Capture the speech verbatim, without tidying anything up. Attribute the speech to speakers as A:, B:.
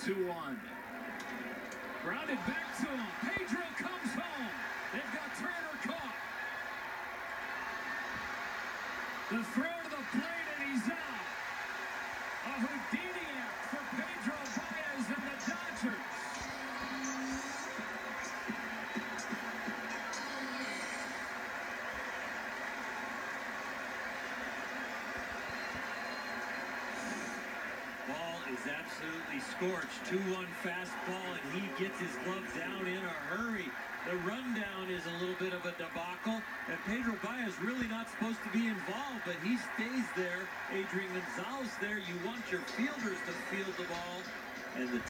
A: two one. Grounded back to him. Pedro comes home. They've got Turner caught. The throw to the plate, and he's out. A Houdini act for Pedro Baez and the Dodgers.
B: Ball is absolutely scorched. two one fastball, and he gets his glove down in a hurry. The rundown is a little bit of a debacle, and Pedro Baez really not supposed to be involved, but he stays there. Adrian Gonzalez there. You want your fielders to field the ball, and the